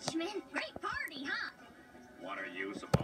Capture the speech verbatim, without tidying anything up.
Richmond, great party, huh? What are you supposed